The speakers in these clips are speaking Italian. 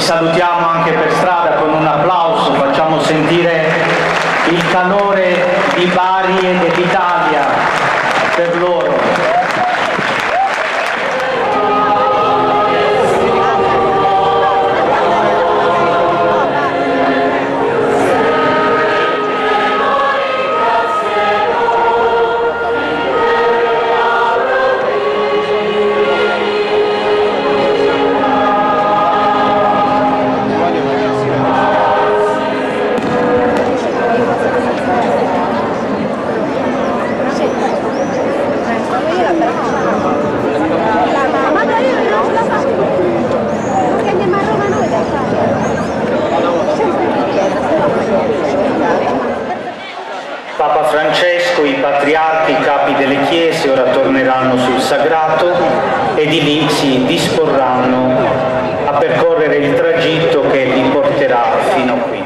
salutiamo anche per strada con un applauso, facciamo sentire il calore di Bari e dell'Italia per loro. Papa Francesco, i patriarchi, i capi delle chiese ora torneranno sul sagrato e di lì si disporranno a percorrere il tragitto che li porterà fino qui.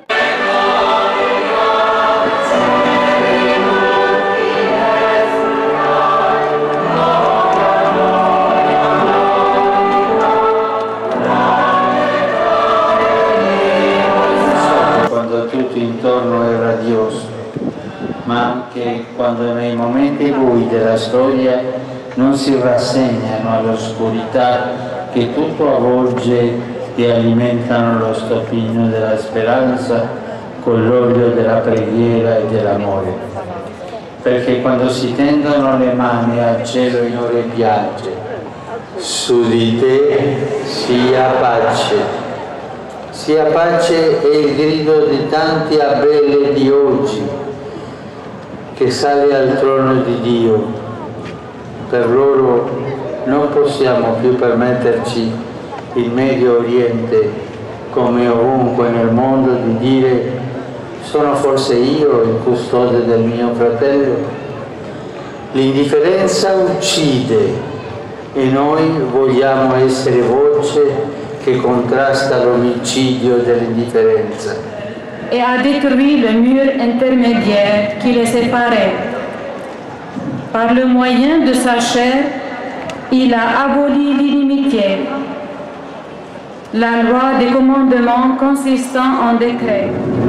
Quando tutto intorno è radioso, ma anche quando nei momenti bui della storia non si rassegnano all'oscurità che tutto avvolge e alimentano lo stoppino della speranza con l'olio della preghiera e dell'amore. Perché quando si tendono le mani al cielo in ore piagge, su di te sia pace. Sia pace è il grido di tanti Abele di oggi, che sale al trono di Dio. Per loro non possiamo più permetterci in Medio Oriente, come ovunque nel mondo, di dire: sono forse io il custode del mio fratello? L'indifferenza uccide e noi vogliamo essere voce che contrasta l'omicidio dell'indifferenza. Et a détruit le mur intermédiaire qui les séparait. Par le moyen de sa chair, il a aboli l'inimitié, la loi des commandements consistant en décret.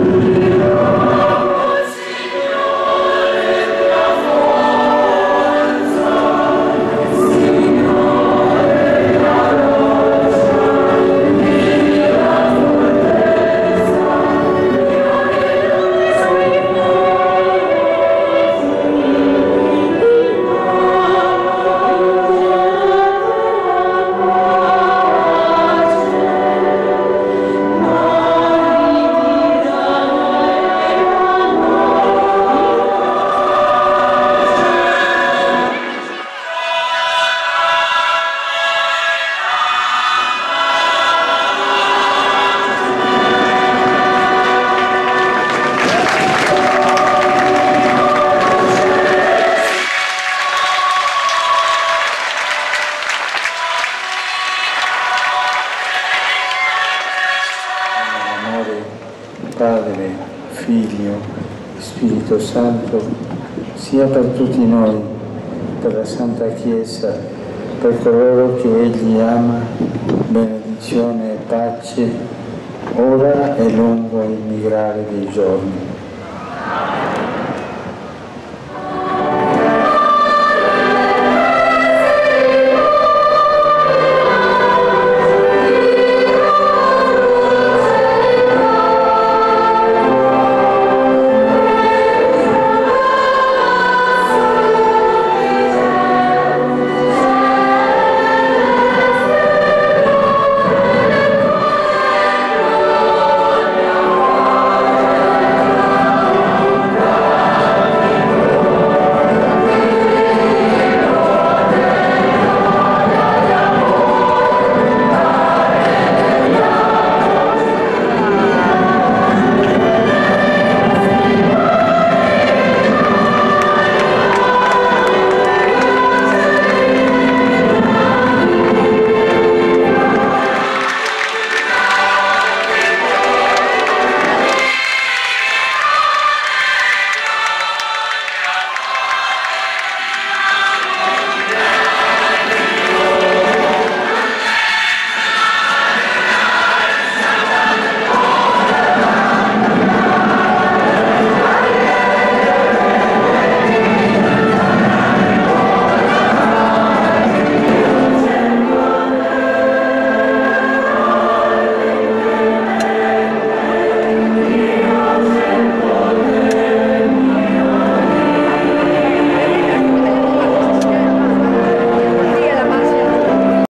Padre, Figlio, Spirito Santo, sia per tutti noi, per la Santa Chiesa, per coloro che Egli ama, benedizione e pace, ora e lungo il migrare dei giorni.